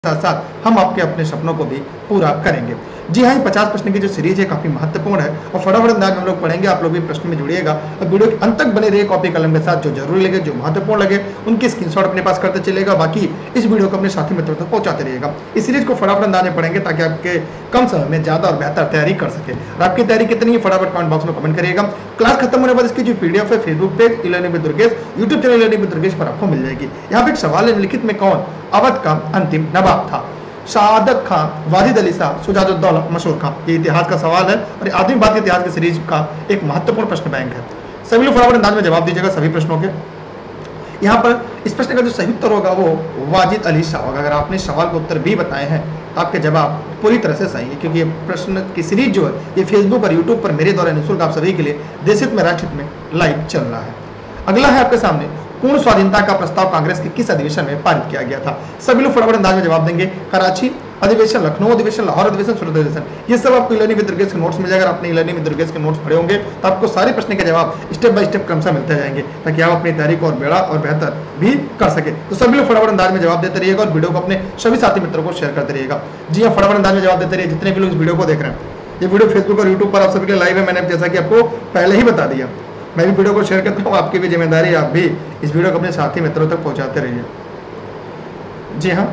साथ साथ हम आपके अपने सपनों को भी पूरा करेंगे। जी हाँ, 50 प्रश्न की जो सीरीज है काफी महत्वपूर्ण है और फटाफट अंदाज हम लोग पढ़ेंगे। आप लोग भी प्रश्न में जुड़िएगा और वीडियो के अंत तक बने रहिए कॉपी कलम के साथ। जो जरूरी लगे, जो महत्वपूर्ण लगे, उनकी स्क्रीनशॉट अपने पास करते चलेगा। बाकी इस वीडियो को अपने साथी मित्रों तक पहुंचाते रहिएगा। इस सीरीज को फटाफट अंदाज में पढ़ेंगे ताकि आपके कम समय में ज्यादा और बेहतर तैयारी कर सके। और आपकी तैयारी कितनी है फटाफट कमेंट बॉक्स में कमेंट करिएगा। क्लास खत्म होने बाद इसकी जो पीडीएफ है Facebook page e-learning with Durgesh, YouTube channel e-learning with Durgesh पर आपको मिल जाएगी। यहाँ पे एक सवाल है, निम्नलिखित में कौन अवध का अंतिम नवाब था? शहादत खां, वाजिद अली शाह, शुजाउद्दौला, मशहूर खां। ये इतिहास का सवाल है और आधुनिक भारत के इतिहास की सीरीज का एक महत्वपूर्ण प्रश्न बैंक है। सभी लोग फटाफट अंदाज में जवाब दीजिएगा सभी प्रश्नों के। यहाँ पर इस प्रश्न का जो सही उत्तर होगा वो वाजिद अली शाह होगा। अगर आपने सवाल के उत्तर भी बताए हैं तो आपके जवाब पूरी तरह से सही है, क्योंकि ये प्रश्न की सीरीज जो है ये फेसबुक और यूट्यूब पर मेरे द्वारा निःशुल्क आप सभी के लिए देशहित में राष्ट्रहित में लाइव चल रहा है। अगला है आपके सामने, पूर्ण स्वाधीनता का प्रस्ताव कांग्रेस के किस अधिवेशन में पारित किया गया था? सभी लोग फटाफट अंदाज में जवाब देंगे। कराची अधिवेशन, लखनऊ अधिवेशन, लाहौर अधिवेशन, सूरत अधिवेशन। ये सब आपको ई-लर्निंग विद दुर्गेश के नोट्स मिल जाएगा। आपने ई-लर्निंग विद दुर्गेश के नोट्स पढ़े होंगे तो आपको सारे प्रश्न के जवाब स्टेप बाय स्टेप क्रमशः मिलते जाएंगे ताकि आप अपनी तैयारी को और बेड़ा और बेहतर भी कर सके। तो सभी लोग फटाफट अंदाज में जवाब देते रहिएगा और वीडियो को अपने सभी साथी मित्रों को शेयर करते रहिएगा। जी हाँ, फटाफट अंदाज में जवाब देते रहिए जितने भी लोग इस वीडियो को देख रहे हैं। ये वीडियो फेसबुक और यूट्यूब पर आप सभी के लाइव है, मैंने जैसा कि आपको पहले ही बता दिया। मैं भी वीडियो को शेयर करता हूँ, आपकी भी जिम्मेदारी, आप भी इस वीडियो को अपने साथी मित्रों तक पहुंचाते रहिए। जी हाँ,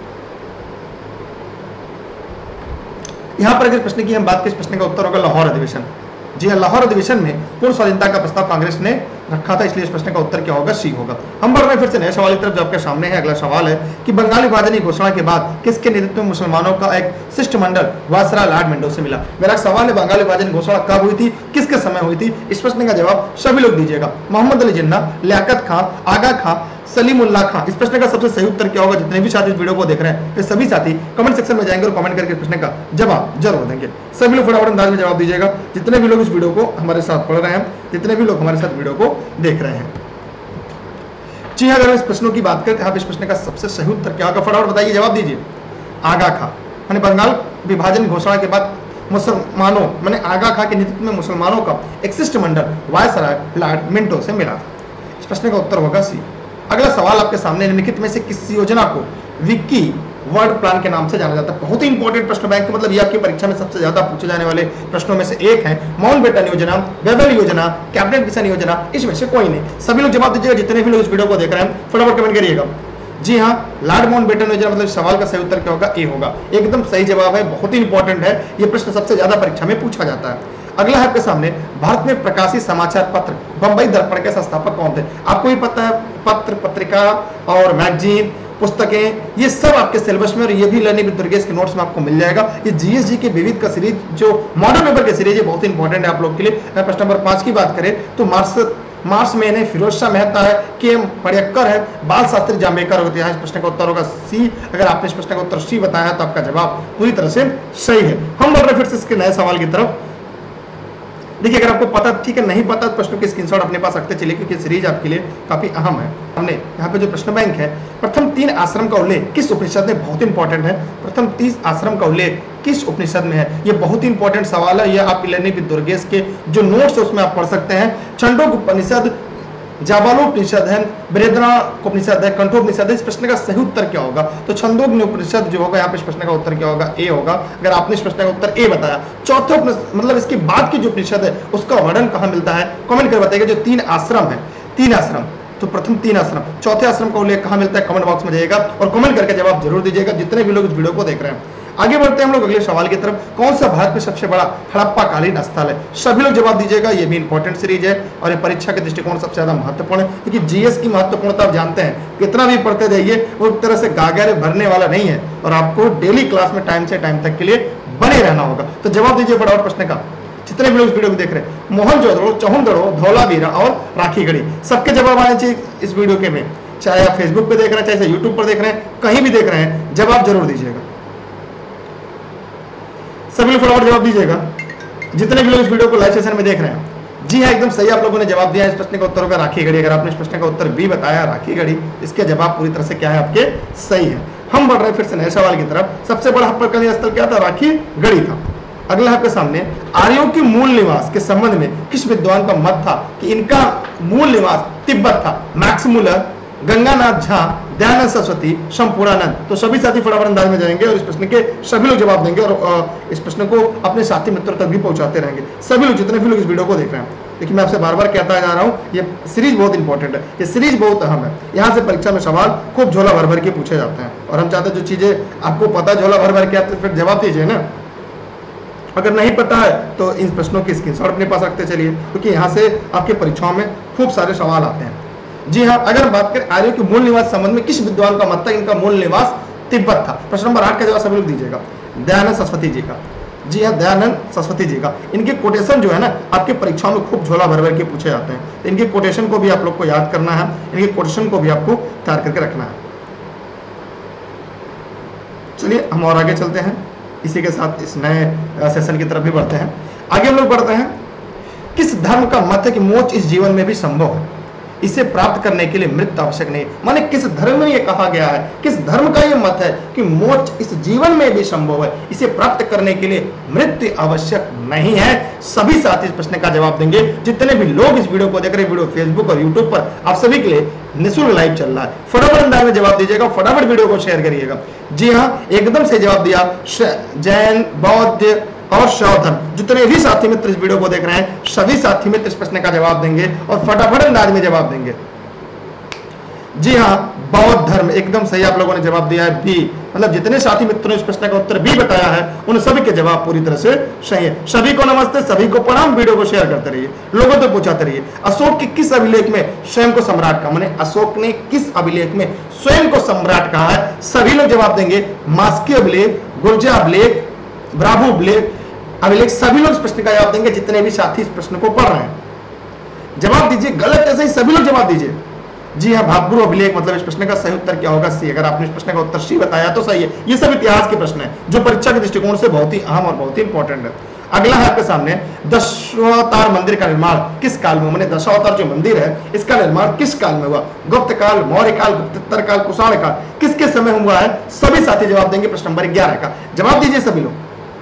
यहाँ पर अगर प्रश्न की हम बात करें, इस प्रश्न का उत्तर होगा लाहौर अधिवेशन। जी हाँ, लाहौर अधिवेशन में पूर्ण स्वाधीनता का प्रस्ताव कांग्रेस ने रखा था, इसलिए इस प्रश्न का उत्तर क्या होगा? सी होगा। हम बढ़ रहे हैं फिर से नए सवाल की तरफ जो आपके सामने है। अगला सवाल है कि बंगाल विभाजन की घोषणा के बाद किसके नेतृत्व में मुसलमानों का एक शिष्टमंडल वायसराय लॉर्ड मेंडो से मिला? मेरा सवाल है, बंगाल विभाजन की घोषणा कब हुई थी, किसके समय हुई थी? इस प्रश्न का जवाब सभी लोग दीजिएगा। मोहम्मद अली जिन्ना, लियाकत खां, आगा खां, सलीमुल्लाह खां। इस प्रश्न का सबसे सही उत्तर क्या होगा? जितने भी साथी इस वीडियो को देख रहे हैं वे सभी साथी कमेंट सेक्शन में जाएंगे और कमेंट करके इस प्रश्न का जवाब जरूर देंगे। सभी लोग फटाफट अंदाज में जवाब दीजिएगा जितने भी लोग इस वीडियो को हमारे साथ पढ़ रहे हैं, जितने भी लोग हमारे साथ वीडियो को देख रहे हैं। जी हाँ, अगर हम इस प्रश्नों की बात करें तो यहाँ पे इस प्रश्न का सबसे सही उत्तर क्या होगा? फटाफट बताइए, जवाब दीजिए। आगा खां, माने बंगाल विभाजन घोषणा के बाद मुसलमानों माने आगा खां के नेतृत्व में मुसलमानों का एक शिष्टमंडल वायसराय लॉर्ड मिंटो से मिला था। इस प्रश्न का उत्तर होगा सी। अगला सवाल आपके सामने, निम्नलिखित में से किस योजना को विकी वर्ल्ड प्लान के नाम से जाना जाता है? बहुत ही इंपॉर्टेंट प्रश्न बैंक, मतलब ये आपकी परीक्षा में सबसे ज्यादा पूछे जाने वाले प्रश्नों में से एक है। माउंटबेटन योजना, बेबल योजना, कैबिनेट मिशन योजना, इसमें से कोई नहीं। सभी लोग जवाब दीजिएगा जितने भी लोग इस वीडियो को देख रहे हैं, फटाफट कमेंट करिएगा। जी हाँ, लॉर्ड माउंटबेटन योजना, मतलब सवाल का सही उत्तर क्या होगा? ए होगा। एकदम सही जवाब है, बहुत ही इंपॉर्टेंट है। ये प्रश्न सबसे ज्यादा परीक्षा में पूछा जाता है। अगला है आपके सामने, भारत में प्रकाशित समाचार पत्र बंबई दर्पण के संस्थापक कौन थे? आपको भी पता है, पत्र, पत्रिका और मैगजीन, पुस्तकें, ये सब आपके सिलेबस में और ये भी लर्निंग विद दुर्गेश के नोट्स में आपको मिल जाएगा। ये जीएसजी के विविध का सीरीज जो मॉडल पेपर की सीरीज है बहुत इंपॉर्टेंट है आप लोग के लिए। प्रश्न नंबर 5 की बात करें तो मार्क्स में है, फिरोज शाह मेहता है, के एम पड़ियक्कर है, बाल शास्त्री जांबेकर होते हैं। इस प्रश्न का उत्तर होगा सी। अगर आपने इस प्रश्न का उत्तर सी बताया तो आपका जवाब पूरी तरह से सही है। हम बढ़ रहे फिर से इसके नए सवाल की तरफ। देखिए, अगर आपको पता ठीक है, नहीं पता तो प्रश्नों की स्क्रीनशॉट अपने पास रखते चलिए, क्योंकि सीरीज आपके लिए काफी अहम है। हमने यहाँ पे जो प्रश्न बैंक है, प्रथम 3 आश्रम का उल्लेख किस उपनिषद में? बहुत इंपॉर्टेंट है। प्रथम 30 आश्रम का उल्लेख किस उपनिषद में है? ये बहुत ही इंपॉर्टेंट सवाल है। ये आप ई-लर्निंग विद दुर्गेश के जो नोट्स है उसमें आप पढ़ सकते हैं। छंदोग उपनिषद, जाबालोपनिषद है, बृहदारण्यकोपनिषद है, कंठोपनिषद है। इस प्रश्न का सही उत्तर क्या होगा? तो छंदोग्योपनिषद जो होगा यहाँ पे इस प्रश्न का उत्तर क्या होगा? ए होगा। अगर आपने इस प्रश्न का उत्तर ए बताया। चौथे मतलब इसके बाद की जो उपनिषद है उसका वर्णन कहाँ मिलता है? कमेंट कर बताइएगा। जो 3 आश्रम है, 3 आश्रम, तो प्रथम 3 आश्रम, चौथे आश्रम का उल्लेख कहाँ मिलता है? कमेंट बॉक्स में जाइएगा और कमेंट करके जवाब जरूर दीजिएगा जितने भी लोग इस वीडियो को देख रहे हैं। आगे बढ़ते हैं हम लोग अगले सवाल की तरफ। कौन सा भारत में सबसे बड़ा हड़प्पा कालीन स्थल है? सभी लोग जवाब दीजिएगा। ये भी इंपॉर्टेंट सीरीज है और ये परीक्षा के दृष्टिकोण सबसे ज्यादा महत्वपूर्ण है, क्योंकि जीएस की महत्वपूर्णता आप जानते हैं। कितना भी पढ़ते जाइए वो एक तरह से गागर भरने वाला नहीं है और आपको डेली क्लास में टाइम से टाइम तक के लिए बने रहना होगा। तो जवाब दीजिए फटाफट प्रश्न का, जितने भी लोग इस वीडियो को देख रहे हैं। मोहनजोदड़ो, चौहनदड़ो, धौलावीरा और राखीगढ़ी, सबके जवाब आने चाहिए इस वीडियो के में। चाहे आप फेसबुक पे देख रहे हैं, चाहे यूट्यूब पर देख रहे हैं, कहीं भी देख रहे हैं, जवाब जरूर दीजिएगा। सभी लोग फटाफट जवाब दीजिएगा जितने भी लोग इस वीडियो को लाइव सेशन में देख रहे हैं। जी हाँ, एकदम सही आप लोगों ने जवाब दिया। इस प्रश्न का उत्तर होगा राखीगढ़ी। अगर आपने इस प्रश्न का उत्तर बी बताया राखीगढ़ी, इसके जवाब पूरी तरह से क्या है? आपके सही है। हम बढ़ रहे हैं फिर से नए सवाल की तरफ। सबसे बड़ा हड़प्पा कालीन स्थल क्या था? राखीगढ़ी था। अगला आपके सामने, आर्यों के मूल निवास के संबंध में किस विद्वान का मत था कि इनका मूल निवास तिब्बत था? Max Muller, Ganganath Jha, Dayanand Saraswati, Sampurnanand. तो सभी साथी फटाफट अंदाज में जाएंगे और इस प्रश्न के सभी लोग जवाब देंगे और इस प्रश्न को अपने साथी मित्रों तक भी पहुंचाते रहेंगे। सभी लोग, जितने भी लोग इस वीडियो को देख रहे हैं, देखिए मैं आपसे बार बार कहता जा रहा हूं, ये सीरीज बहुत इंपॉर्टेंट है, ये सीरीज बहुत अहम है। यहाँ से परीक्षा में सवाल खूब झोला भर भर के पूछे जाते हैं और हम चाहते हैं जो चीजें आपको पता झोला भर भर के आते फिर जवाब दीजिए ना। अगर नहीं पता है तो इन प्रश्नों की स्क्रीनशॉट अपने पास रखते चलिए, क्योंकि यहाँ से आपके परीक्षाओं में खूब सारे सवाल आते हैं। जी हाँ, अगर बात करें आर्यों के मूल निवास संबंध में किस विद्वान का मत था इनका मूल निवास तिब्बत था? प्रश्न नंबर 8 का जवाब सभी लोग दीजिएगा, दयानंद सरस्वती जी का। जी हाँ, दयानंद सरस्वती जी का। इनके कोटेशन जो है ना आपके परीक्षाओं में खूब झोला भर भर के पूछे जाते हैं, तो इनके कोटेशन को भी आप लोग को याद करना है, इनके कोटेशन को भी आपको तैयार करके रखना है। चलिए हम और आगे चलते हैं, इसी के साथ इस नए सेशन की तरफ भी बढ़ते हैं। आगे हम लोग बढ़ते हैं, किस धर्म का मत है कि मोक्ष इस जीवन में भी संभव है, इसे प्राप्त करने के लिए मृत्यु आवश्यक नहीं? माने किस धर्म में ये कहा गया है, किस धर्म का ये मत है कि मोक्ष इस जीवन में भी संभव है, इसे प्राप्त करने के लिए मृत्यु आवश्यक नहीं है? सभी साथी इस प्रश्न का जवाब देंगे। जितने भी लोग इस वीडियो को देख रहे हैं, वीडियो फेसबुक और यूट्यूब पर, आप सभी के लिए निःशुल्क लाइव चल रहा है, फटाफट अंदाज में जवाब दीजिएगा, फटाफट वीडियो को शेयर करिएगा। जी हाँ, एकदम से जवाब दिया जैन, बौद्ध और शैव धर्म। जितने भी साथी मित्र इस वीडियो को देख रहे हैं, सभी साथी मित्र इस प्रश्न का जवाब देंगे और फटाफट अंदाज में जवाब देंगे। जी हाँ, बौद्ध धर्म, एकदम सही आप लोगों ने जवाब दिया है बी। मतलब जितने साथी मित्रों ने इस प्रश्न का उत्तर बी बताया है, उन सभी के जवाब पूरी तरह से सही है। सभी को नमस्ते, सभी को प्रणाम। वीडियो को शेयर करते रहिए, लोगों तक पहुंचाते रहिए। अशोक के किस अभिलेख में स्वयं को सम्राट कहा? माने अशोक ने किस अभिलेख में स्वयं को सम्राट कहा है? सभी लोग जवाब देंगे, मास्की अभिलेख, गुर्जा अभिलेख, ब्राभो अभिलेख। सभी लोग इस प्रश्न का जवाब देंगे, जितने भी साथी इस प्रश्न को पढ़ रहे हैं। जवाब दीजिए, गलत ऐसे ही सभी लोग जवाब दीजिए। जी हाँ, भागपुर अभिलेख, मतलब इस प्रश्न का सही उत्तर क्या होगा? सी। अगर आपने इस प्रश्न का उत्तर सी बताया तो सही है। ये सब इतिहास के प्रश्न है जो परीक्षा के दृष्टिकोण से बहुत ही अहम और बहुत ही इंपॉर्टेंट है। अगला है आपके सामने, दशावतार मंदिर का निर्माण किस काल में? मैंने दशावतार जो मंदिर है इसका निर्माण किस काल में हुआ? गुप्त काल, मौर्य काल, गुप्तोत्तर काल, कुषाण काल, किसके समय हुआ है? सभी साथी जवाब देंगे प्रश्न नंबर 11 का। जवाब दीजिए सभी लोग।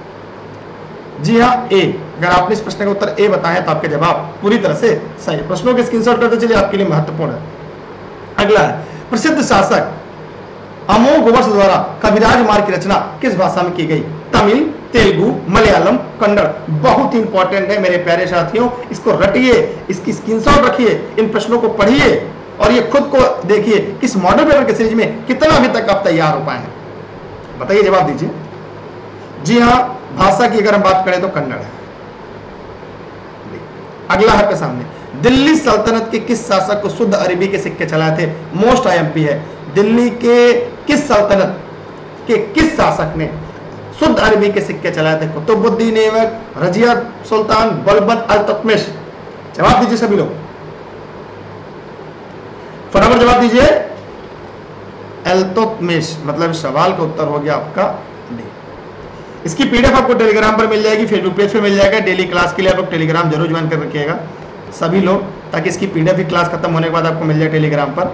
जी हाँ, ए। अगर आपने इस प्रश्न का उत्तर ए बताया तो आपके जवाब पूरी तरह से सही। प्रश्नों के स्क्रीनशॉट करते चलिए, आपके लिए महत्वपूर्ण है। अगला है, प्रसिद्ध शासक अमोघ वर्ष द्वारा कविराज मार्ग की रचना किस भाषा में की गई? तमिल, तेलुगु, मलयालम, कन्नड़। बहुत इंपॉर्टेंट है मेरे प्यारे साथियों, इसको रटिए, इसकी स्क्रीनशॉट रखिए, इन प्रश्नों को पढ़िए और ये खुद को देखिए किस मॉडल पेपर के सीरीज में कितना अभी तक आप तैयार हो पाए हैं। बताइए, जवाब दीजिए। जी हाँ, भाषा की अगर हम बात करें तो कन्नड़ है। अगला है आपके सामने, दिल्ली सल्तनत के किस शासक को शुद्ध अरबी के सिक्के चलाए थे? मोस्ट आईएमपी है। दिल्ली के किस सल्तनत के किस शासक ने शुद्ध अरबी के सिक्के चलाए थे? कुतुबुद्दीन ऐबक, रजिया सुल्तान, बलबन, अल्तुतमिश। जवाब दीजिए सभी लोग, फटाफट जवाब दीजिए। अल्तुतमिश, मतलब सवाल का उत्तर हो गया आपका डी। इसकी पीडीएफ आपको टेलीग्राम पर मिल जाएगी, फेसबुक पेज पे मिल जाएगा। डेली क्लास के लिए आप लोग टेलीग्राम जरूर ज्वाइन कर रखिएगा सभी लोग, ताकि इसकी पीडीएफ की क्लास खत्म होने के बाद आपको मिल जाए टेलीग्राम पर।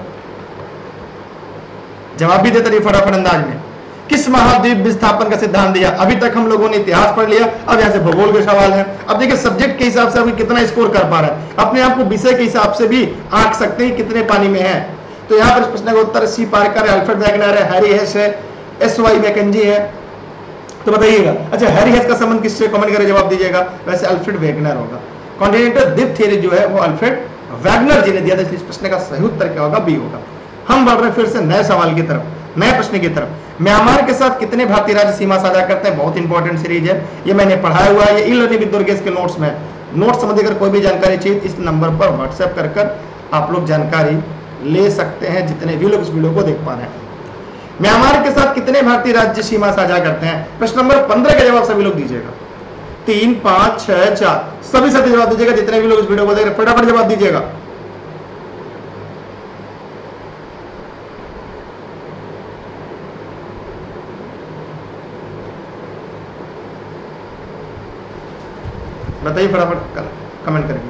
जवाब भी देते रहिए फटाफट अंदाज में। किस महाद्वीप विस्थापन का सिद्धांत दिया? अभी तक हम लोगों ने इतिहास पढ़ लिया, अब यहाँ से भूगोल के सवाल है। अब देखिए सब्जेक्ट के हिसाब से अभी कितना स्कोर कर पा रहा है, अपने आप को विषय के हिसाब से भी आंक सकते हैं कितने पानी में है। तो यहाँ पर इस प्रश्न का उत्तर सी पार्कर है, अल्फ्रेड वैगनर है, हैरी हेस है, एस.वाई. मैकेंजी है। तो बताइएगा, अच्छा हैरी हेस का संबंध किससे? कमेंट करके जवाब दीजिएगा। वैसे अल्फ्रेड वैगनर होगा। कॉन्टिनेंटल द्वीप थ्योरी जो है वो अल्फ्रेड वैगनर जी ने दिया था, इसलिए इस प्रश्न का सही उत्तर क्या होगा? बी होगा। हम बढ़ रहे हैं फिर से नए सवाल की तरफ, नए प्रश्न की तरफ। म्यांमार के साथ कितने भारतीय राज्य सीमा साझा करते हैं? बहुत इंपॉर्टेंट सीरीज है, ये मैंने पढ़ाया हुआ है, ये ई-लर्निंग विद दुर्गेश के नोट्स में। नोट्स संबंधी अगर कोई भी जानकारी चाहिए इस नंबर पर व्हाट्सएप कर आप लोग जानकारी ले सकते हैं, जितने भी लोग इस वीडियो को देख पा रहे हैं। म्यांमार के साथ कितने भारतीय राज्य सीमा साझा करते हैं? प्रश्न नंबर 15 का जवाब सभी लोग दीजिएगा। 3, 5, 6, 4 सभी साथी जवाब दीजिएगा, जितने भी लोग इस वीडियो को देख रहे हैं फटाफट जवाब दीजिएगा। बताइए फटाफट कमेंट करके।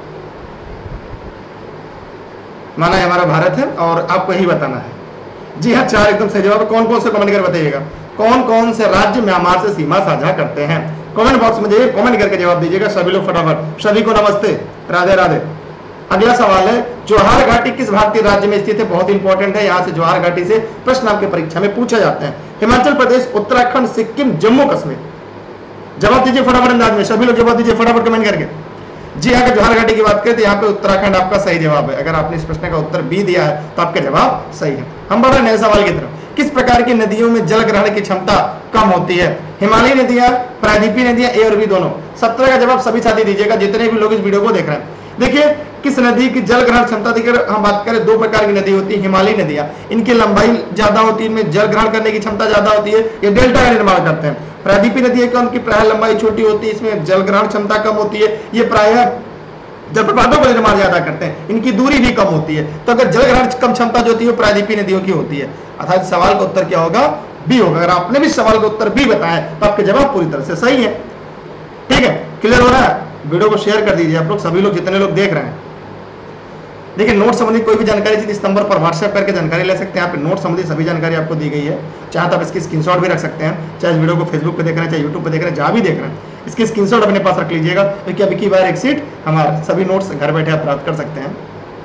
माना है हमारा भारत है और आपको यही बताना है। जी हाँ, 4 एकदम सही जवाब। कौन कौन से कमेंट कर बताइएगा, कौन कौन से राज्य म्यांमार से सीमा साझा करते हैं? कमेंट बॉक्स में जाइए, कमेंट करके जवाब दीजिएगा सभी लोग फटाफट। सभी को नमस्ते, राधे राधे। अगला सवाल है, जवाहर घाटी किस भारतीय राज्य में स्थित है? बहुत इंपॉर्टेंट है, यहां से जवाहर घाटी से प्रश्न आपके परीक्षा में पूछे जाते हैं। हिमाचल प्रदेश, उत्तराखंड, सिक्किम, जम्मू कश्मीर। जवाब दीजिए फटाफट अंदाज में, सभी लोग जवाब दीजिए फटाफट कमेंट करके। जी, अगर जवाहर घाटी की बात करें तो यहाँ पे उत्तराखंड आपका सही जवाब है। अगर आपने इस प्रश्न का उत्तर बी दिया है तो आपका जवाब सही है। हम बढ़ रहे नए सवाल की तरफ। किस प्रकार की नदियों में जल ग्रहण की क्षमता कम होती है? हिमालयी नदियां, प्रायद्वीपीय नदियां, ए और बी दोनों। 17 का जवाब सभी साथी दीजिएगा जितने भी लोग इस वीडियो को देख रहे हैं। देखिए, किस नदी की जल ग्रहण क्षमता देखिए, हम बात करें दो प्रकार की नदी होती है हिमालयी नदियां, इनकी लंबाई ज्यादा होती है, इनमें जल ग्रहण करने की क्षमता ज्यादा होती है, ये डेल्टा का निर्माण करते हैं। प्रायद्वीपीय नदियां क्या, उनकी प्राय लंबाई छोटी होती है, इसमें जल ग्रहण क्षमता कम होती है, ये प्रायः जलप्रपातों का निर्माण ज्यादा करते हैं, इनकी दूरी भी कम होती है। तो अगर जल ग्रहण कम क्षमता जो होती है प्रायद्वीपीय नदियों की होती है, अर्थात सवाल का उत्तर क्या होगा? बी होगा। अगर आपने भी सवाल का उत्तर बी बताया तो आपके जवाब पूरी तरह से सही है। ठीक है, क्लियर हो रहा है? वीडियो को शेयर कर दीजिए आप लोग, सभी लोग जितने लोग देख रहे हैं। देखिए, नोट संबंधी कोई भी जानकारी इस नंबर पर व्हाट्सएप करके जानकारी ले सकते हैं। यहाँ पे नोट संबंधी सभी जानकारी आपको दी गई है, चाहे तो आप इसकी स्क्रीनशॉट भी रख सकते हैं, चाहे इस वीडियो को फेसबुक पे देख रहे हैं, चाहे यूट्यूब पे देख रहे हैं, जहाँ भी देख रहे हैं, इसकी स्क्रीनशॉट अपने पास रख लीजिएगा, क्योंकि अभी की बार एक सीट हमारे सभी नोट्स घर बैठे आप प्राप्त कर सकते हैं।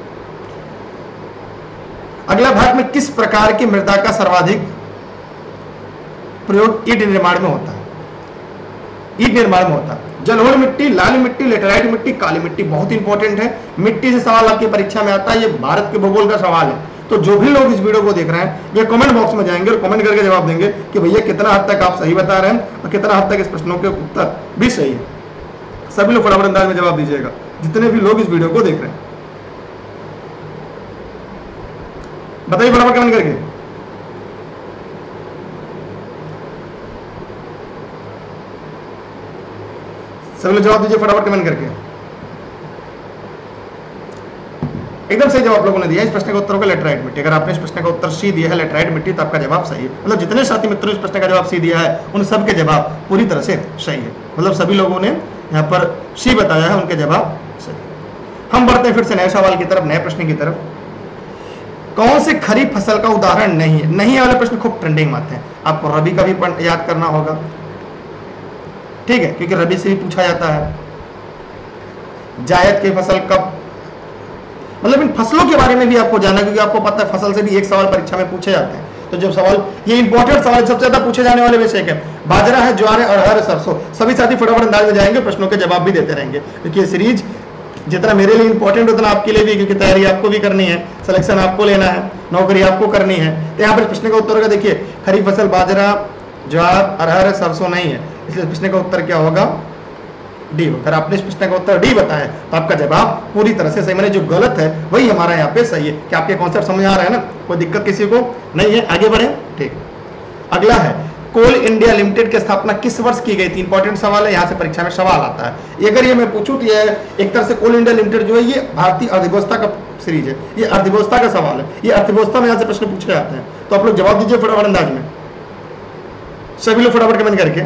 अगला भाग में किस प्रकार की मृदा का सर्वाधिक प्रयोग ईंट निर्माण में होता है? ईंट निर्माण में होता है जलोढ़ मिट्टी, लाल मिट्टी, लेटेराइट मिट्टी, काली मिट्टी। बहुत इंपॉर्टेंट है, मिट्टी से सवाल आपकी परीक्षा में आता है, ये भारत के भूगोल का सवाल है। तो जो भी लोग इस वीडियो को देख रहे हैं, ये कमेंट बॉक्स में जाएंगे और कमेंट करके जवाब देंगे कि भैया कितना हद तक आप सही बता रहे हैं और कितना हद तक इस प्रश्नों के उत्तर भी सही है। सभी लोग फटाफट अंदाज में जवाब दीजिएगा जितने भी लोग इस वीडियो को देख रहे हैं। बताइए फटाफट कमेंट करके। सभी लोग जवाब दीजिए फटाफट कमेंट करके। एकदम सही जवाब लोगों ने दिया। इस प्रश्न का उत्तर होगा लेटराइट मिट्टी। अगर आपने इस प्रश्न का उत्तर सी दिया है लेटराइट मिट्टी, तो आपका जवाब सही है। मतलब जितने साथी मित्रों इस प्रश्न का जवाब सी दिया है उन सबके जवाब पूरी तरह से सही है। मतलब सभी लोगों ने यहाँ पर सी बताया है, उनके जवाब सही। हम बढ़ते हैं फिर से नए सवाल की तरफ, नए प्रश्न की तरफ। कौन से खरीफ फसल का उदाहरण नहीं है? नहीं वाले प्रश्न खूब ट्रेंडिंग में आते हैं, आपको रबी का भी याद करना होगा। ठीक है, क्योंकि रबी से भी पूछा जाता है। जायद की फसल कब, मतलब इन फसलों के बारे में भी आपको जानना, क्योंकि आपको पता है फसल से भी एक सवाल परीक्षा में पूछे जाते हैं। तो जब सवाल, ये इंपॉर्टेंट सवाल, सबसे ज्यादा पूछे जाने वाले विषय है बाजरा है, ज्वार है, अरहर है, सरसों। सभी साथी फटाफट अंदाज में जाएंगे, प्रश्नों के जवाब भी देते रहेंगे, क्योंकि ये सीरीज जितना मेरे लिए इंपॉर्टेंट उतना आपके लिए भी, क्योंकि तैयारी आपको भी करनी है, सिलेक्शन आपको लेना है, नौकरी आपको करनी है। तो यहाँ पर प्रश्न का उत्तर होगा, देखिए खरीफ फसल बाजरा, ज्वार, अरहर, सरसों नहीं है, इसलिए प्रश्न का उत्तर क्या होगा? डी। अगर आपने इस प्रश्न का उत्तर डी बताया तो आपका जवाब पूरी तरह से सही। मैंने जो गलत है वही हमारा यहाँ पे सही है। क्या आपके कॉन्सेप्ट समझ आ रहा है ना? कोई दिक्कत किसी को नहीं है? आगे बढ़े। ठीक, अगला है कोल इंडिया लिमिटेड की स्थापना किस वर्ष की गई थी? इंपॉर्टेंट सवाल है, यहाँ से परीक्षा में सवाल आता है। अगर ये मैं पूछूं तो ये एक तरह से कोल इंडिया लिमिटेड जो है ये भारतीय अर्थव्यवस्था का सीरीज है, ये अर्थव्यवस्था का सवाल है, ये अर्थव्यवस्था में यहाँ से प्रश्न पूछे जाते हैं। तो आप लोग जवाब दीजिए फटाफट अंदाज में, सभी लोग फटाफट कमेंट करके,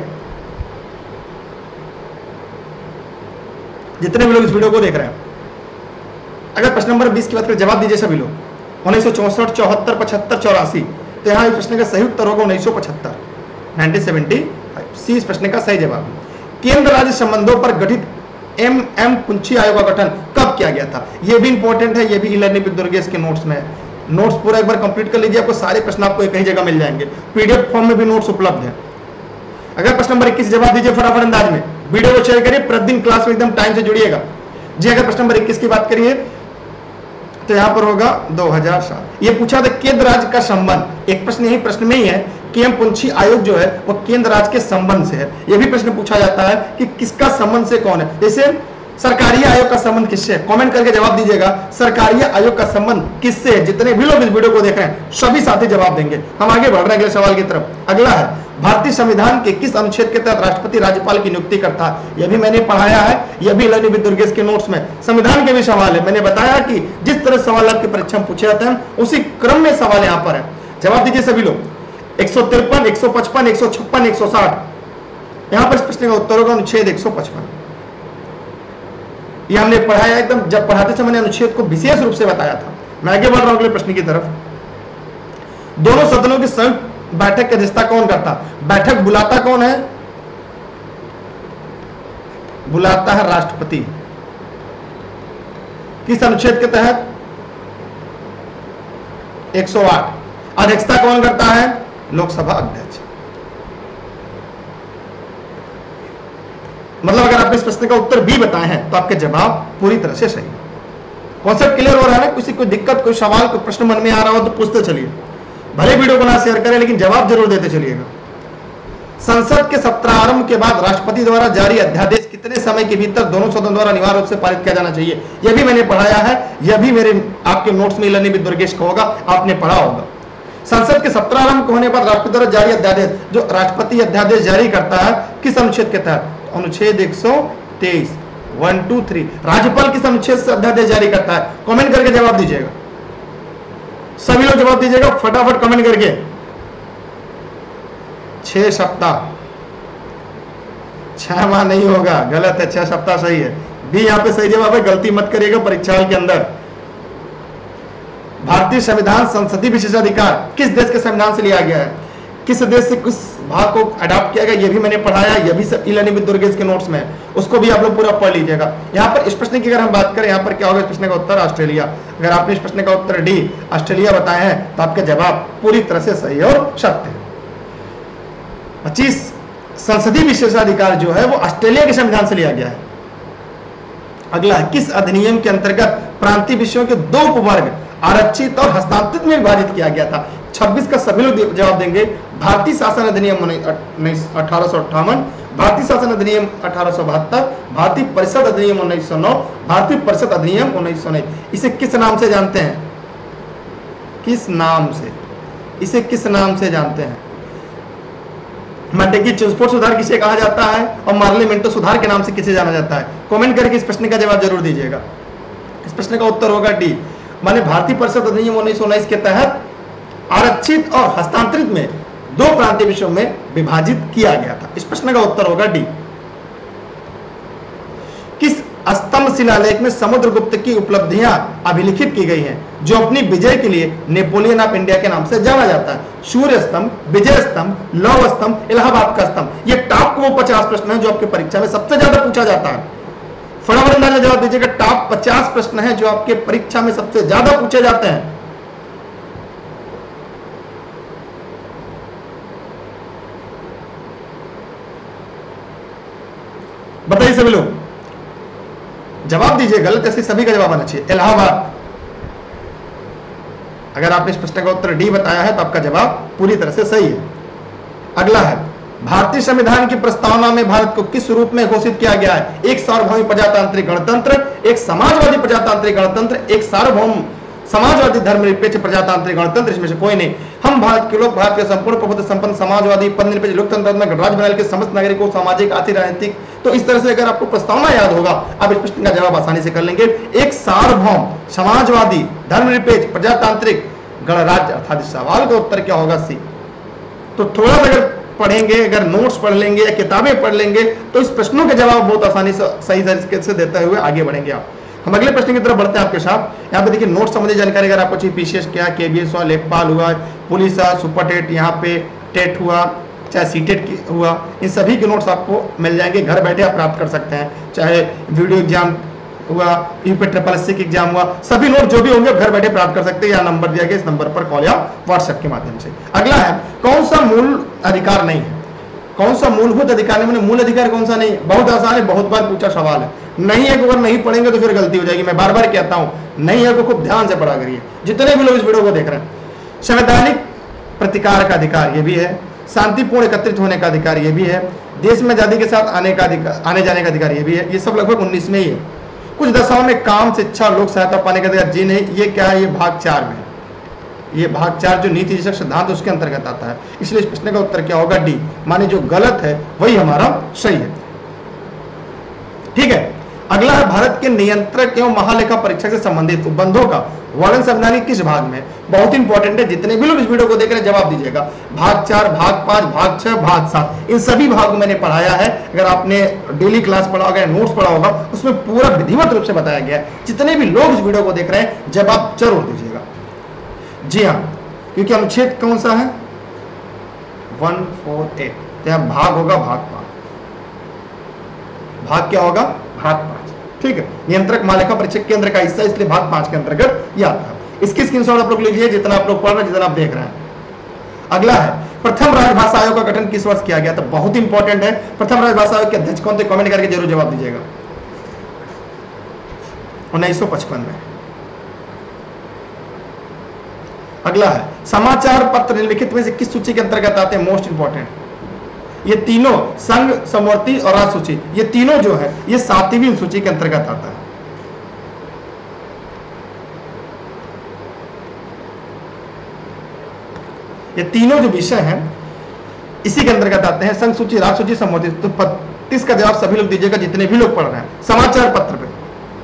जितने भी लोग इस वीडियो को देख रहे हैं। अगर प्रश्न नंबर 20 की बात करें, जवाब दीजिए सभी लोग। 1964, 74, 75, 84। तो यहाँ इस प्रश्न का सही उत्तर होगा 1975, 1975। सी इस प्रश्न का सही जवाब। केंद्र राज्य संबंधों पर गठित एम पुंछी आयोग का गठन कब किया गया था? ये भी इंपॉर्टेंट है, ये भी ई-लर्निंग विद दुर्गेश के नोट्स में है। नोट्स पूरा एक बार कंप्लीट कर लीजिए, आपको सारे प्रश्न आपको एक ही जगह मिल जाएंगे, पीडीएफ फॉर्म में भी नोट्स उपलब्ध है। अगर प्रश्न नंबर 21 जवाब दीजिए फटाफट अंदाज में, वीडियो को शेयर करिए, प्रतिदिन क्लास में एकदम टाइम से जुड़िएगा जी। अगर प्रश्न नंबर 21 की बात करिए तो यहां पर होगा 2007। ये पूछा था केंद्र राज्य का संबंध, एक प्रश्न यही प्रश्न में ही है कि एम पुंछी आयोग जो है वो केंद्र राज्य के संबंध से है। ये भी प्रश्न पूछा जाता है कि किसका संबंध से कौन है। जैसे सरकारी आयोग का संबंध किससे है? कमेंट करके जवाब दीजिएगा, सरकारी आयोग का संबंध किससे है? जितने भी लोग इस वीडियो को देख रहे हैं सभी साथी जवाब देंगे। हम आगे बढ़ रहे हैं अगले सवाल की तरफ। अगला है भारतीय संविधान के किस अनुच्छेद के तहत राष्ट्रपति राज्यपाल की नियुक्ति करता है? यह भी मैंने पढ़ाया है, यह भी ई-लर्निंग विद दुर्गेश के नोट्स में संविधान के भी सवाल है। मैंने बताया कि जिस तरह सवाल आपकी परीक्षा में पूछे जाते हैं उसी क्रम में सवाल यहाँ पर है। जवाब दीजिए सभी लोग। 153, 155, 156, 160। यहाँ पर इस प्रश्न का उत्तर होगा अनुच्छेद 155। ये हमने पढ़ाया, एकदम जब पढ़ाते समय मैंने अनुच्छेद को विशेष रूप से बताया था। मैं आगे बढ़ रहा हूं अगले प्रश्न की तरफ। दोनों सदनों की संयुक्त बैठक की अध्यक्षता कौन करता? बैठक बुलाता कौन है? बुलाता है राष्ट्रपति। किस अनुच्छेद के तहत? 108। अध्यक्षता कौन करता है? लोकसभा अध्यक्ष। मतलब अगर आप इस प्रश्न का उत्तर बी बताए हैं तो आपके जवाब पूरी तरह से सही। कॉन्सेप्ट क्लियर हो रहा है ना? किसी कोई दिक्कत, कोई सवाल, कोई प्रश्न मन में आ रहा हो तो पूछते चलिए। भले वीडियो को ना शेयर करें लेकिन जवाब जरूर देते चलिएगा। संसद के सत्रारंभ के बाद राष्ट्रपति द्वारा जारी अध्यादेश कितने समय के भीतर दोनों सदनों द्वारा अनिवार्य रूप से पारित किया जाना चाहिए? यह भी मैंने पढ़ाया है, यह भी मेरे आपके नोट्स में लर्निंग विद दुर्गेश का होगा, आपने पढ़ा होगा। संसद के सत्रारंभ होने पर राष्ट्रपति द्वारा जारी अध्यादेश, जो राष्ट्रपति अध्यादेश जारी करता है किस अनुच्छेद के तहत? अनुच्छेद 123। 1, 2, 3। राज्यपाल किस अनुच्छेद से अध्यादेश जारी करता है? कमेंट करके जवाब दीजिएगा, सभी लोग जवाब दीजिएगा फटाफट कमेंट करके। 6 सप्ताह। 6 माह नहीं होगा, गलत है, 6 सप्ताह सही है। बी यहाँ पे सही जवाब है, गलती मत करिएगा परीक्षा के अंदर। भारतीय संविधान संसदीय विशेषाधिकार किस देश के संविधान से लिया गया है? किस देश से किस भाग को अडॉप्ट किया गया, यह भी मैंने पढ़ाया, यह भी सब ई-लर्निंग विद दुर्गेश के नोट्स में, उसको भी आप लोग पूरा पढ़ लीजिएगा। यहाँ पर इस प्रश्न की अगर हम बात करें, यहाँ पर क्या होगा इस प्रश्न का उत्तर? ऑस्ट्रेलिया। अगर आपने इस प्रश्न का उत्तर डी ऑस्ट्रेलिया बताया है तो आपके जवाब पूरी तरह से सही और सत्य है। 25 संसदीय विशेषाधिकार जो है वो ऑस्ट्रेलिया के संविधान से लिया गया है। अगला है, किस अधिनियम के अंतर्गत प्रांतीय विषयों के 2 उपवर्ग आरक्षित और हस्तांतरित में विभाजित किया गया था? 26 का सभी लोग जवाब देंगे। भारतीय शासन अधिनियम 1858, भारतीय शासन अधिनियम 1872, भारतीय परिषद अधिनियम 1909, भारतीय परिषद अधिनियम 1909। इसे किस नाम से जानते हैं? किस नाम से? इसे किस नाम से जानते हैं? मटेकी चुस्पोर्ट सुधार किसे कहा जाता है और मार्लिमेंटो सुधार के नाम से किसे जाना जाता है? कमेंट करके इस प्रश्न का जवाब जरूर दीजिएगा। इस प्रश्न का उत्तर होगा डी, माने भारतीय परिषद अधिनियम 1919 के तहत आरक्षित और हस्तांतरित में 2 प्रांतीय विषयों में विभाजित किया गया था। इस प्रश्न का उत्तर होगा डी। किस स्तंभ शिलालेख में समुद्रगुप्त की उपलब्धियां अभिलिखित की गई हैं, जो अपनी विजय के लिए नेपोलियन ऑफ इंडिया के नाम से जाना जाता है? सूर्य स्तंभ, विजय स्तंभ, लौह स्तंभ, इलाहाबाद का स्तंभ। ये टॉप वो 50 प्रश्न है जो आपके परीक्षा में सबसे ज्यादा पूछा जाता है। फटाफट अंदाजा जवाब दीजिएगा। टॉप 50 प्रश्न है जो आपके परीक्षा में सबसे ज्यादा पूछे जाते हैं। बताइए सभी लोग, जवाब दीजिए। गलत ऐसे सभी का जवाब आना चाहिए। इलाहाबाद। अगर आपने इस प्रश्न का उत्तर डी बताया है तो आपका जवाब पूरी तरह से सही है। अगला है, भारतीय संविधान की प्रस्तावना में भारत को किस रूप में घोषित किया गया है? एक सार्वभौमिक प्रजातांत्रिक गणतंत्र, एक समाजवादी प्रजातांत्रिक गणतंत्र, एक सार्वभौम समाजवादी धर्मनिरपेक्ष प्रजातांत्रिक गणतंत्र। इसमें से कोई नहीं। हम भारत के लोग भारत के संपूर्ण प्रभुत्व संपन्न समाजवादी पदनिरपेक्ष लोकतंत्र में गणराज्य बनाने के समस्त नागरिकों सामाजिक आर्थिक राजनीतिक। तो इस तरह से अगर आपको प्रस्तावना याद होगा आप इस प्रश्न का जवाब आसानी से कर लेंगे। एक सार्वभौम समाजवादी धर्मनिरपेक्ष प्रजातांत्रिक गणराज्य, अर्थात इस सवाल का उत्तर क्या होगा? सी। तो थोड़ा सा अगर पढ़ेंगे, अगर नोट्स पढ़ लेंगे या किताबें पढ़ लेंगे तो इस प्रश्नों के जवाब बहुत आसानी से सही तरीके से देते हुए आगे बढ़ेंगे आप। हम अगले प्रश्न की तरफ बढ़ते हैं आपके साथ। यहाँ पे देखिए नोट संबंधी जानकारी अगर आपको चाहिए, पीसीएस क्या, केबीएस हुआ, लेखपाल हुआ, पुलिस हुआ, सुपर टेट, यहाँ पे टेट हुआ, चाहे सीटेट हुआ, इन सभी के नोट्स आपको मिल जाएंगे। घर बैठे आप प्राप्त कर सकते हैं। चाहे वीडियो एग्जाम हुआ, यूपी SSSC की एग्जाम हुआ, सभी नोट जो भी होंगे घर बैठे प्राप्त कर सकते हैं। यहाँ नंबर दिया गया, इस नंबर पर कॉल या व्हाट्सएप के माध्यम से। अगला है, कौन सा मूल अधिकार नहीं है? कौन सा मूलभूत अधिकार नहीं? मैंने मूल अधिकार कौन सा नहीं? बहुत आसान है, बहुत बार पूछा सवाल है। नहीं है, अगर नहीं पढ़ेंगे तो फिर गलती हो जाएगी। मैं बार बार कहता हूं, नहीं है तो खूब ध्यान से पढ़ा करिए, जितने भी लोग इस वीडियो को देख रहे हैं। संवैधानिक प्रतिकार का अधिकार ये भी है, शांतिपूर्ण एकत्रित होने का अधिकार ये भी है, देश में आजादी के साथ आने जाने का अधिकार ये भी है। ये सब लगभग 19 में ही है। कुछ दशाओं में काम, शिक्षा, लोक सहायता पाने का अधिकार जी नहीं, ये क्या है? ये भाग 4 में। ये भाग 4 जो नीति निषेध सिद्धांत उसके अंतर्गत आता है। इसलिए इस प्रश्न का उत्तर क्या होगा? डी। माने जो गलत है वही हमारा सही है। ठीक है। अगला है, भारत के नियंत्रक एवं महालेखा परीक्षक से संबंधित उपबंधों का वर्णन संविधान किस भाग में? बहुत इंपॉर्टेंट है। जितने भी लोग इस वीडियो को देख रहे हैं जवाब दीजिएगा। भाग 4, भाग 5, भाग 6, भाग 7, इन सभी भाग को मैंने पढ़ाया है। अगर आपने डेली क्लास पढ़ा होगा, नोट्स पढ़ा होगा, उसमें पूरा विधिवत रूप से बताया गया है। जितने भी लोग इस वीडियो को देख रहे हैं जवाब जरूर दीजिएगा। जी हाँ, क्योंकि अनुच्छेद कौन सा है? 148। तो यहां भाग होगा भाग 5। भाग क्या होगा? भाग 5। ठीक है, नियंत्रक महालेखा परीक्षक केंद्र का हिस्सा, इसलिए भाग 5 के अंतर्गत ये आता है। इसकी स्क्रीनशॉट आप लोग लीजिए, जितना आप लोग पढ़ रहे हैं, जितना आप देख रहे हैं। अगला है, प्रथम राजभाषा आयोग का गठन किस वर्ष किया गया? तो बहुत इंपॉर्टेंट है, प्रथम राजभाषा आयोग के अध्यक्ष कौन थे? कमेंट करके जरूर जवाब दीजिएगा। 1955 में। अगला है, समाचार पत्र निम्नलिखित में से किस सूची के अंतर्गत आते हैं? मोस्ट इंपॉर्टेंट, ये तीनों संघ, समवर्ती और राज्य सूची, ये तीनों जो है ये 7वीं सूची के अंतर्गत आता है। ये तीनों जो विषय हैं इसी के अंतर्गत आते हैं, संघ सूची, राज्य सूची, समवर्ती। तो 35 का जवाब सभी लोग दीजिएगा जितने भी लोग पढ़ रहे हैं। समाचार पत्र पे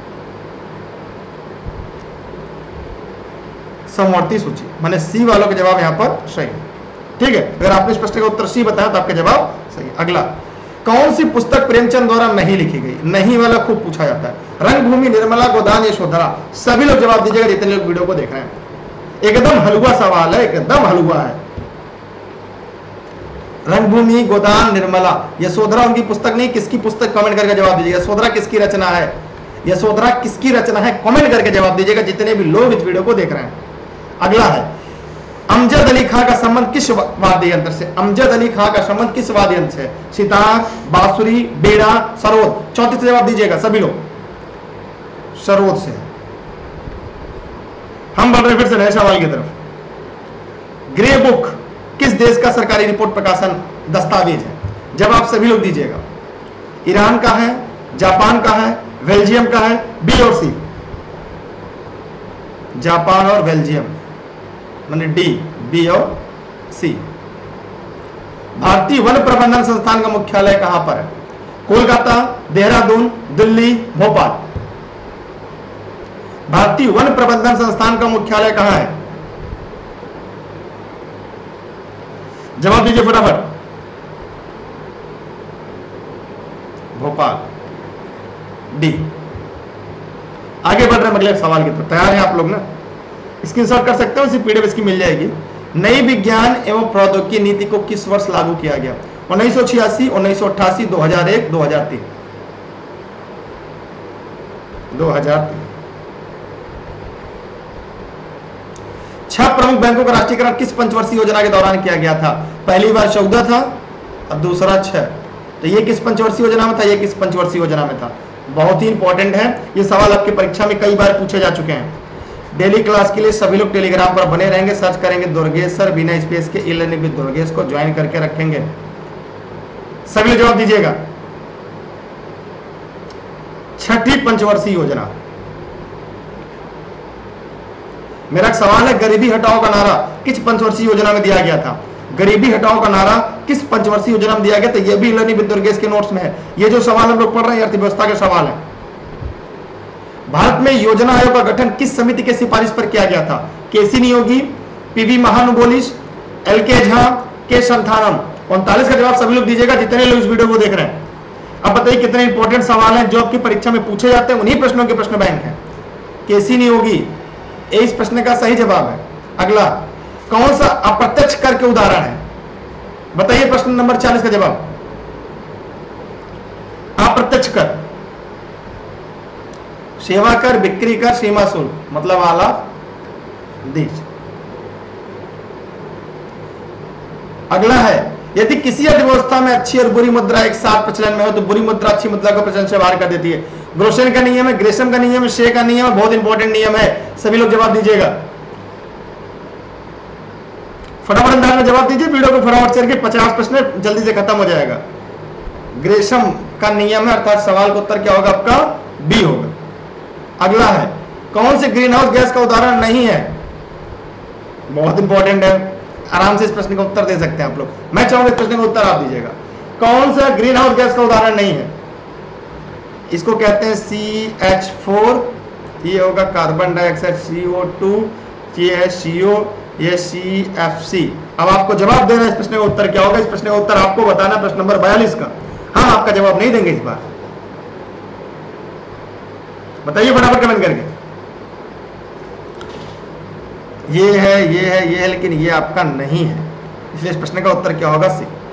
समवर्ती सूची, माने सी वालों के जवाब यहां पर सही है। ठीक है, अगर आपने इस प्रश्न का उत्तर सी बताया तो आपका जवाब सही है। अगला, कौन सी पुस्तक प्रेमचंद द्वारा नहीं लिखी गई? नहीं वाला खूब पूछा जाता है। रंगभूमि, निर्मला, गोदान, यशोधरा, सभी लोग जवाब दीजिएगा जितने लोग वीडियो को देख रहे हैं। एकदम हलवा सवाल है, एकदम हलवा है। रंगभूमि, गोदान, निर्मला, यशोधरा उनकी पुस्तक नहीं, किसकी पुस्तक? कमेंट करके जवाब दीजिएगा। यशोधरा किसकी रचना है? यशोधरा किसकी रचना है? कमेंट करके जवाब दीजिएगा जितने भी लोग इस वीडियो को देख रहे हैं। अगला है, अमजद अली खां का संबंध किस वाद्य यंत्र से? अमजद अली खां का संबंध किस वाद्य यंत्र से? सितार, बांसुरी, बीड़ा, सरोद। 34 से जवाब दीजिएगा सभी लोग। सरोद से। हम बढ़ रहे फिर से नए सवाल की तरफ। ग्रे बुक किस देश का सरकारी रिपोर्ट प्रकाशन दस्तावेज है? जवाब सभी लोग दीजिएगा। ईरान का है, जापान का है, बेल्जियम का है, बी और सी? जापान और बेल्जियम, माने डी, बी और सी। भारतीय वन प्रबंधन संस्थान का मुख्यालय कहां पर है? कोलकाता, देहरादून, दिल्ली, भोपाल। भारतीय वन प्रबंधन संस्थान का मुख्यालय कहां है? जवाब दीजिए फटाफट। भोपाल, डी। आगे बढ़ रहे हैं अगले सवाल की तरफ। तैयार हैं आप लोग ना? स्क्रीनशॉट कर सकते हो, इसी पीडीएफ इसकी मिल जाएगी। नई विज्ञान एवं प्रौद्योगिकी नीति को किस वर्ष लागू किया गया? 1986, 1988, 2001, 2003। 2003। 6 प्रमुख बैंकों का राष्ट्रीयकरण किस पंचवर्षीय योजना के दौरान किया गया था? पहली बार 14 था और दूसरा 6। तो ये किस पंचवर्षीय योजना में था? ये किस पंचवर्षीय योजना में था? बहुत ही इंपॉर्टेंट है, ये सवाल आपकी परीक्षा में कई बार पूछे जा चुके हैं। डेली क्लास के लिए सभी लोग टेलीग्राम पर बने रहेंगे, सर्च करेंगे दुर्गेश सर बिना स्पेस के ई लर्निंग विद दुर्गेश को ज्वाइन करके रखेंगे। सभी जवाब दीजिएगा। 6ठी पंचवर्षीय योजना। मेरा सवाल है, गरीबी हटाओ का नारा किस पंचवर्षीय योजना में दिया गया था? गरीबी हटाओ का नारा किस पंचवर्षीय योजना में दिया गया? तो ये भी लर्निंग विद दुर्गेश के नोट्स में है। ये जो सवाल हम लोग पढ़ रहे हैं अर्थव्यवस्था के सवाल है। भारत में योजना आयोग का गठन किस समिति के सिफारिश पर किया गया था? केसी नियोगी, पीवी महानुबोलिस, एल.के. झा, के संथानम। 39 का जवाब सभी लोग दीजिएगा जितने लोग इस वीडियो को देख रहे हैं। अब बताइए कितने इंपॉर्टेंट सवाल हैं जो आपकी परीक्षा में पूछे जाते हैं, उन्हीं प्रश्नों के प्रश्न बैंक है। केसी नियोगी इस प्रश्न का सही जवाब है। अगला, कौन सा अप्रत्यक्ष कर के उदाहरण है? बताइए प्रश्न नंबर 40 का जवाब। अप्रत्यक्ष कर, सेवा कर, बिक्री कर, सीमा शुल्क, मतलब आला दीज। अगला है, यदि किसी अर्थव्यवस्था में अच्छी और बुरी मुद्रा एक साथ प्रचलन में हो तो बुरी मुद्रा अच्छी मुद्रा को प्रचलन से बाहर कर देती है। ग्रोशन का नियम है, ग्रेशम का नियम है, शे का नियम है, बहुत इंपॉर्टेंट नियम है। सभी लोग जवाब दीजिएगा। फटाफट अंदाज में जवाब दीजिए, वीडियो को फटाफट शेयर कीजिए, 50 प्रश्न जल्दी से खत्म हो जाएगा। ग्रेशम का नियम है, अर्थात सवाल का उत्तर क्या होगा आपका? बी होगा। अगला है, कौन से ग्रीन हाउस गैस का उदाहरण नहीं है? बहुत इंपॉर्टेंट है, आराम से इस प्रश्न का उत्तर दे सकते हैं आप लोग। मैं चाहूंगा इस प्रश्न का उत्तर आप दीजिएगा। कौन सा ग्रीन हाउस गैस का उदाहरण नहीं है? इसको कहते हैं CH4, ये होगा कार्बन डाइऑक्साइड, CO2, ये है CO, ये CFC। अब आपको जवाब देना इस प्रश्न का उत्तर क्या होगा। इस प्रश्न का उत्तर आपको बताना, प्रश्न नंबर 42 का। हम आपका जवाब नहीं देंगे इस बार। बताइए फटाफट कमेंट करके। ये है, ये है, ये है, लेकिन ये आपका नहीं है, इसलिए इस प्रश्न का उत्तर क्या होगा?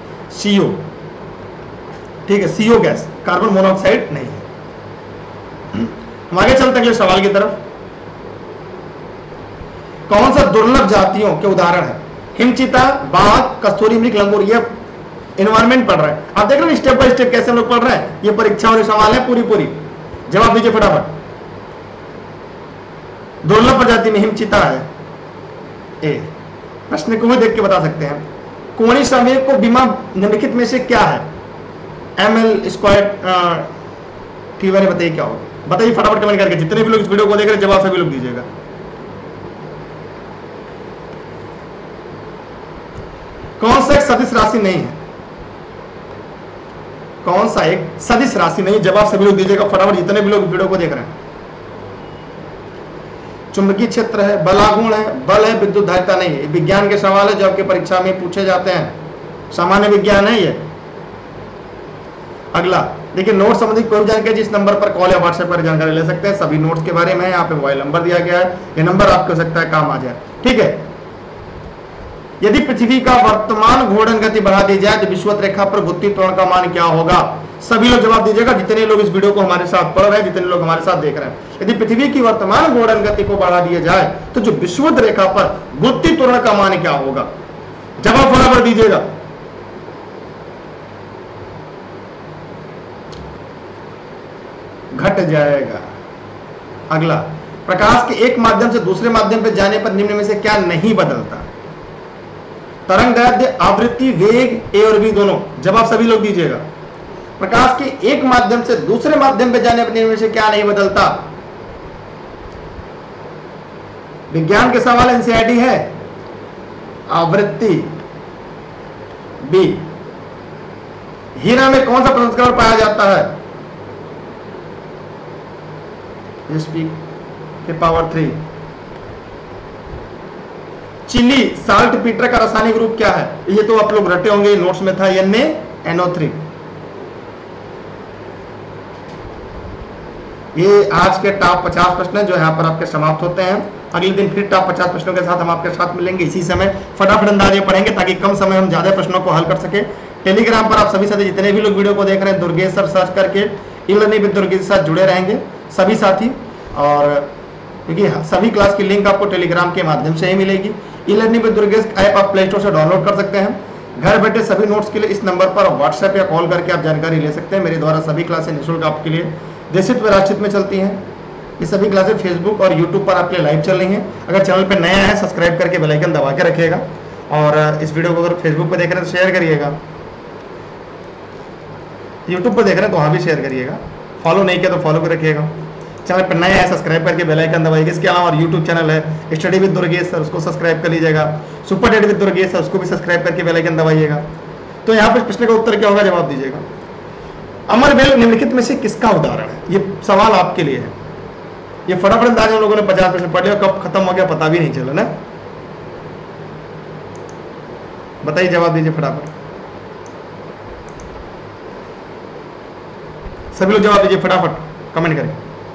CO। ठीक है, CO गैस, कार्बन मोनोऑक्साइड नहीं है। हम आगे चलते हैं अगले सवाल की तरफ। कौन सा दुर्लभ जातियों के उदाहरण है? हिमचीता, बाघ, कस्तूरी मृग, लंगूर। ये एनवायरमेंट पढ़ रहे हैं आप, देख रहे हैं स्टेप बाय स्टेप कैसे हम लोग पढ़ रहे हैं। ये परीक्षा वाले सवाल है पूरी। जवाब दीजिए फटाफट। दुर्लभ प्रजाति में हिमचीता है। ए, प्रश्न को भी देख के बता सकते हैं। कोणी संवेग को बीमा निम्नलिखित में से क्या है? ml स्क्वायर टी वाले बताइए क्या होगा? बताइए फटाफट कमेंट करके। जितने भी लोग इस वीडियो को देख रहे हैं जवाब सभी लोग दीजिएगा। कौन सा एक सदिश राशि नहीं है? कौन सा एक सदिश राशि नहीं? जवाब सभी लोग दीजिएगा फटाफट, जितने भी लोग वीडियो को देख रहे हैं। चुंबकीय क्षेत्र है, बलागुण है, बल है, विद्युत धारिता नहीं है। विज्ञान के सवाल है जो आपके परीक्षा में पूछे जाते हैं, सामान्य विज्ञान है ये। अगला देखिए, नोट संबंधी कोई जानकारी इस नंबर पर कॉल या व्हाट्सएप पर जानकारी ले सकते हैं। सभी नोट्स के बारे में यहाँ पे मोबाइल नंबर दिया गया है, ये नंबर आपको हो सकता है काम आ जाए। ठीक है, यदि पृथ्वी का वर्तमान घूर्णन गति बढ़ा दी जाए तो विषुवत रेखा पर गुत्ती त्वरण का मान क्या होगा? सभी लोग जवाब दीजिएगा, जितने लोग इस वीडियो को हमारे साथ पढ़ रहे हैं, जितने लोग हमारे साथ देख रहे हैं। यदि पृथ्वी की वर्तमान घूर्णन गति को बढ़ा दिया जाए तो जो विषुवत रेखा पर गुत्ती त्वरण का मान क्या होगा? जवाब बराबर दीजिएगा। घट जाएगा। अगला, प्रकाश के एक माध्यम से दूसरे माध्यम पर जाने पर निम्न में से क्या नहीं बदलता? तरंग दैर्ध्य, आवृत्ति, वेग, ए और बी दोनों। जवाब सभी लोग दीजिएगा। प्रकाश के एक माध्यम से दूसरे माध्यम पर जाने पर निम्न में से क्या नहीं बदलता? विज्ञान के सवाल एनसीईआरटी है। आवृत्ति, बी। हीरा में कौन सा प्रसंस्करण पाया जाता है? Sp के पावर 3। चिली साल्ट पीटर का रासायनिक रूप क्या है? ये तो आप लोग रटे होंगे, नोट्स में था, NaNO3। ये आज के टॉप 50 प्रश्न जो यहाँ पर आपके समाप्त होते हैं। अगले दिन फिर टॉप 50 प्रश्नों के साथ हम आपके साथ मिलेंगे इसी समय। फटाफट अंदाजे पढ़ेंगे ताकि कम समय हम ज्यादा प्रश्नों को हल कर सके। टेलीग्राम पर आप सभी साथी जितने भी लोग वीडियो को देख रहे हैं, दुर्गेश सर सर्च करके ई-लर्निंग विद दुर्गेश के साथ जुड़े रहेंगे सभी साथी। और क्योंकि सभी क्लास की लिंक आपको टेलीग्राम के माध्यम से ही मिलेगी। ई-लर्निंग विद दुर्गेश ऐप आप प्ले स्टोर से डाउनलोड कर सकते हैं। घर बैठे सभी नोट्स के लिए इस नंबर पर व्हाट्सएप या कॉल करके आप जानकारी ले सकते हैं। मेरे द्वारा सभी क्लासें निःशुल्क आपके लिए देशित व राष्ट्रित में चलती हैं। ये सभी क्लासें फेसबुक और यूट्यूब पर आपके लिए लाइव चल रही हैं। अगर चैनल पर नया है सब्सक्राइब करके बेल आइकन दबा के रखिएगा। और इस वीडियो को अगर फेसबुक पर देख रहे हैं तो शेयर करिएगा, यूट्यूब पर देख रहे हैं तो वहाँ भी शेयर करिएगा। फॉलो नहीं किया तो फॉलो कर रखिएगा। चैनल पर नया है सब्सक्राइब करके बेल आइकन दबाइएगा। इसके अलावा और यूट्यूब चैनल है स्टडी विद दुर्गेश सर, उसको सब्सक्राइब कर लीजिएगा। Super date with Durgesh sir, उसको भी सब्सक्राइब करके बेल आइकन दबाइएगा। तो यहाँ पर प्रश्न का उत्तर क्या होगा? जवाब दीजिएगा। अमरबेल निम्नलिखित में से किसका उदाहरण है? ये सवाल आपके लिए है। ये फटाफट अंदाज हम लोगों ने 50 प्रश्न पढ़ लिया, कब खत्म हो गया पता भी नहीं चला ना। बताइए, जवाब दीजिए फटाफट। सभी लोग जवाब दीजिए फटाफट, कमेंट करें।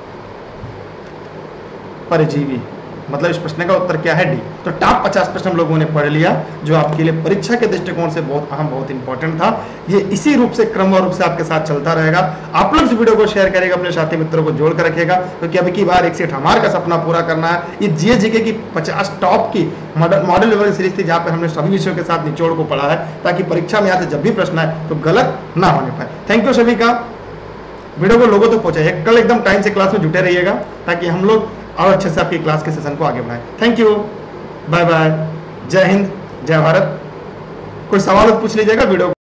परजीवी, मतलब इस प्रश्न का उत्तर क्या है? डी। तो टॉप 50 प्रश्न हम लोगों ने पढ़ लिया जो आपके लिए परीक्षा के दृष्टिकोण से बहुत अहम, बहुत इंपॉर्टेंट था। ये इसी रूप से क्रमवार रूप से आपके साथ चलता रहेगा। आप लोग इस वीडियो को शेयर करेगा, अपने साथी मित्रों को जोड़ कर रखेगा, क्योंकि अभी की बार एक सेट हमारे का सपना पूरा करना है। ये जीके की 50 टॉप की मॉडल लेवल सीरीज थी, जहाँ पे हमने सभी विषयों के साथ निचोड़ को पढ़ा है, ताकि परीक्षा में यहाँ से जब भी प्रश्न आए तो गलत ना होने पाए। थैंक यू सभी का। वीडियो को लोगों तक पहुंचाइए। कल एकदम टाइम से क्लास में जुटे रहिएगा ताकि हम लोग और अच्छे से आपकी क्लास के सेशन को आगे बढ़ाएं। थैंक यू, बाय बाय, जय हिंद, जय भारत। कोई सवाल पूछ लीजिएगा वीडियो